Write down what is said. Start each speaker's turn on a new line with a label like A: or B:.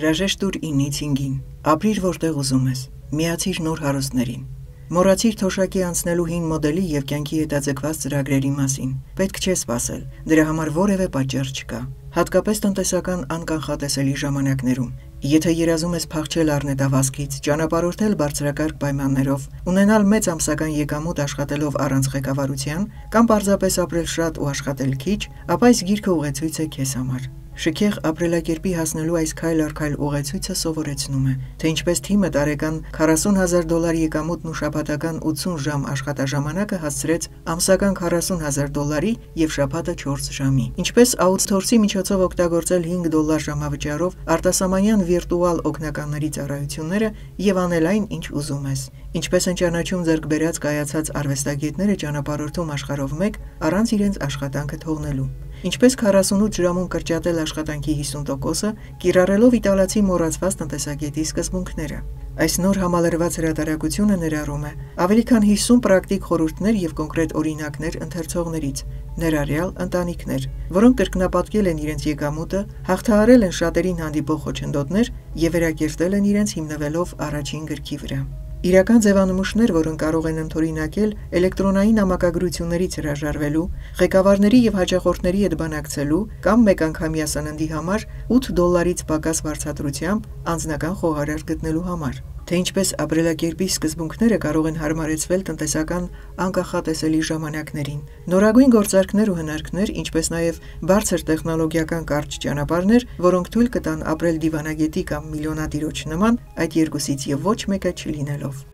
A: Հրաժեշտ տուր 9-ից 5-ին, ապրիր որտեղ ուզում ես, միացիր նոր հարուստներին։ Մոռացիր թոշակի անցնելու հին մոդելի և կյանքի հետաձգված ծրագրերի մասին, պետք չէ սպասել, դրա համար որևէ պատճառ չկա, հատկապես տնտեսական անկանխատեսելի ժամանակներում։ Եթե երազում ես փախչել առնետավազքից, ճանապարհորդել բարձրակարգ պայմաններով, ունենալ մեծ ամսական եկամուտ աշխատելով առանց ղեկավարության, կամ պարզապես ապրել շատ ու աշխատել քիչ, ապա այս գիրքը ուղեցույց է քեզ համար։ Շքեղ ապրելակերպի հասնելու այս քայլ առ քայլ ուղեցույցը սովորեցնում է, թե ինչպես թիմը տարեկան $40,000 եկամուտն ու շաբաթական 80 ժամ աշխատաժամանակը հասցրեց ամսական $40,000 և շաբաթը 4 ժամի, ինչպես աութսորսի միջոցով օգտագործել $5 ժամավճարով արտասահմանյան վիրտուալ օգնականների ծառայությունները և անել այն, ինչ ուզում ես, ինչպես են ճանաչում ձեռք բերած կայացած արվեստագետները ճանապարհորդում աշխարհով մեկ առանց իրենց աշխատանքը թողնելու, ինչպես 48 ժամում կրճատել աշխատանքի 50%-ը, կիրառելով իտալացի մոռացված տնտեսագետի սկզբունքները։ Այս նոր համալրված հրատարակությունը ներառում է ավելի քան 50 պրակտիկ խորհուրդներ և կոնկրետ օրինակներ ընթերցողներից, ներառյալ ընտանիքներ, որոնք կրկնապատկել են իրենց եկամուտը, հաղթահարել են շատերին հանդիպող խոչընդոտներ և վերակերտել են իրենց հիմնվելով առաջին գրքի վրա։ Իրական ձևանմուշներ, որոնք կարող են ընդօրինակել էլեկտրոնային նամակագրություններից հրաժարվելու, ղեկավարների և հաճախորդների հետ բանակցելու կամ մեկանգամյա սննդի համար $8-ից պակաս վարձատրությամբ անձնական խոհարար գտնելու համար, թե ինչպես ապրելակերպի սկզբունքները կարող են հարմարեցվել տնտեսական անկանխատեսելի ժամանակներին, նորագույն գործարքներ ու հնարքներ, ինչպես նաև բարձր տեխնոլոգիական կարճ ճանապարհներ, որոնք թույլ կտան ապրել դիվանագետի կամ միլիոնատիրոջ նման, այդ երկուսից և ոչ մեկը չլինելով։